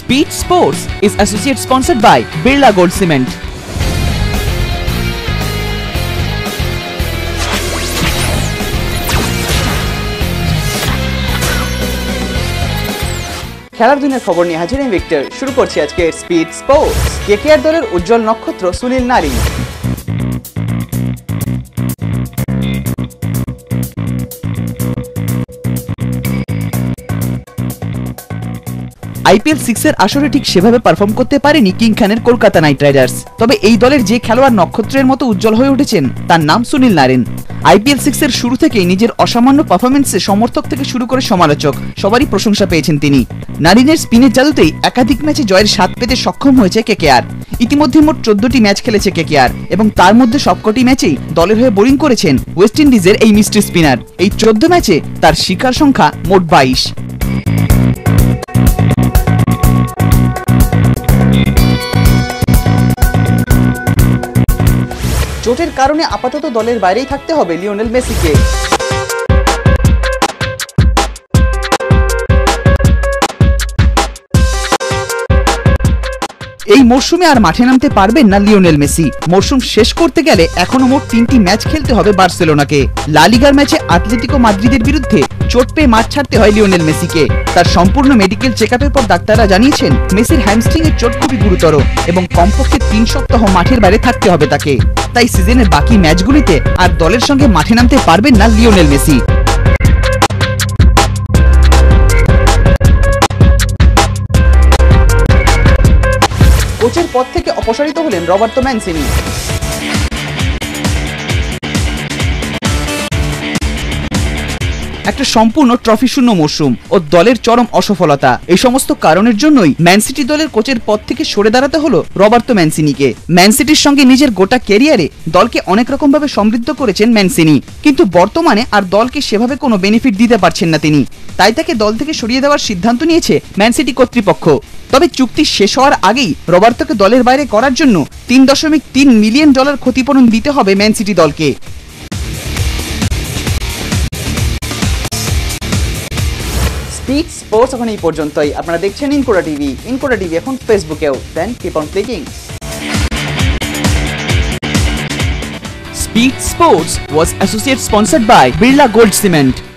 Speed Sports is associate sponsored by Birla Gold Cement. খেলার দুনিয়ার খবর নিয়ে হাজির আমি ভিক্টর। শুরু করছি আজকে স্পিড স্পোর্টস। কেকেআর দলের উজ্জ্বল নক্ষত্র সুনীল নারিন। আইপিএল 6 এর আসরে ঠিক সেভাবে পারফর্ম করতে পারেনি কিং খানের কলকাতা নাইট রাইডার্স। তবে এই দলের যে খেলোয়াড় নক্ষত্রের মতো উজ্জ্বল হয়ে উঠেছেন তার নাম সুনীল নারিন। আইপিএল 6 এর শুরু থেকেই নিজের অসামান্য পারফরম্যান্সে সমর্থক থেকে শুরু করে সমালোচক সবারই প্রশংসা পেয়েছেন তিনি। নারিনের স্পিনের জাদুতেই একাধিক ম্যাচে জয়ের স্বাদ পেতে সক্ষম হয়েছে কেকেআর। ইতিমধ্যে মোট 14টি ম্যাচ খেলেছে কেকেআর এবং তার মধ্যে সবকটি ম্যাচেই দলের হয়ে বোলিং করেছেন ওয়েস্ট ইন্ডিজের এই মিস্ট্রি স্পিনার। এই 14 ম্যাচে তার শিকার সংখ্যা মোট 22। চোটের কারণে আপাতত দলের বাইরেই থাকতে হবে লিওনেল মেসিকে। এই মরশুমে আর মাঠে নামতে পারবেন না লিওনেল মেসি। মরশুম শেষ করতে গেলে এখনো মোট 3টি ম্যাচ খেলতে হবে বার্সেলোনাকে। লা লিগার ম্যাচে আতলেতিকো মাদ্রিদের বিরুদ্ধে চোট পেয়ে মাঠ ছাড়তে হয় লিওনেল মেসিকে। তার সম্পূর্ণ মেডিকেল চেকআপের পর ডাক্তাররা জানিয়েছেন মেসির হ্যামস্ট্রিং এর চোট খুবই গুরুতর এবং কমপক্ষে 3 সপ্তাহ মাঠের বাইরে থাকতে হবে তাকে। তাই সিজনের বাকি ম্যাচগুলিতে আর দলের সঙ্গে মাঠে নামতে পারবেন না লিওনেল মেসি। কোচের পদ থেকে অপসারিত হলেন রবার্তো ম্যানসিনি। একটা সম্পূর্ণ ট্রফি শূন্য মরশুম ও দলের চরম অসফলতা, এই সমস্ত কারণের জন্যই ম্যান সিটি দলের কোচের পদ থেকে সরে দাঁড়াতে হলো রবার্তো ম্যানসিনিকে। ম্যান সিটির সঙ্গে নিজের গোটা ক্যারিয়ারে দলকে অনেক রকম ভাবে সমৃদ্ধ করেছেন ম্যানসিনি, কিন্তু বর্তমানে আর দলকে সেভাবে কোনো বেনিফিট দিতে পারছেন না তিনি। তাই তাকে দল থেকে সরিয়ে দেওয়ার সিদ্ধান্ত নিয়েছে ম্যান সিটি কর্তৃপক্ষ। তবে চুক্তি শেষ হওয়ার আগেই রবার্তোকে দলের বাইরে করার জন্য $3.3 মিলিয়ন ক্ষতিপূরণ দিতে হবে ম্যান সিটি দলকে। স্পিড স্পোর্টস এখন এই পর্যন্তই। আপনারা দেখছেন ইনকোডা টিভি। ইনকোডা টিভি এখন ফেসবুকেও। Then keep on clicking. Speed Sports was associate sponsored by Birla Gold Cement.